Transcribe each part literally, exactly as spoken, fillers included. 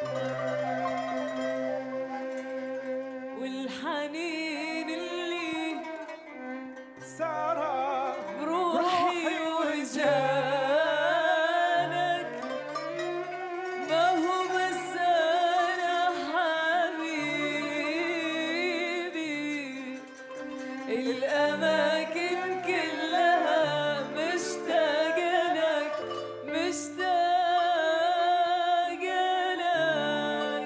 والحنين اللي سار بروحي وجانك ما هو بس أنا حبيبي الأماكن كلها مشتاقة لك مشتاقة لك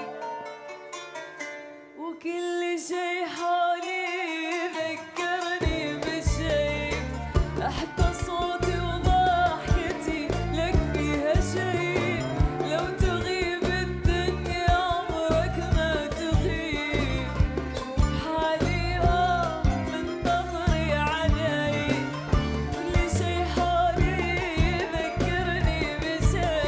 وكل شي حولي ذكرني بشي حتى صوتي وضحكتي لك فيها شي لو تغيب الدنيا عمرك ما تغيب شوف حالي آه منتظري علي كل شي حولي يذكرني بشي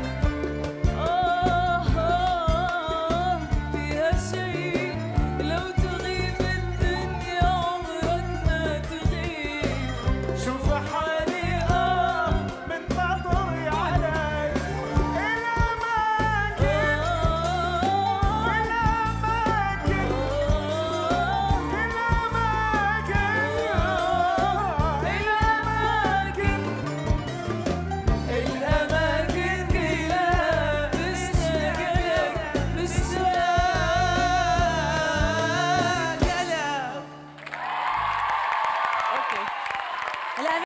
آه آه فيها شي لو تغيب الدنيا عمرك ما تغيب شوف حالي اه منتظري علي الأماكن الأماكن الأماكن الأماكن كلها مشتاقة لك مشتاقة لك.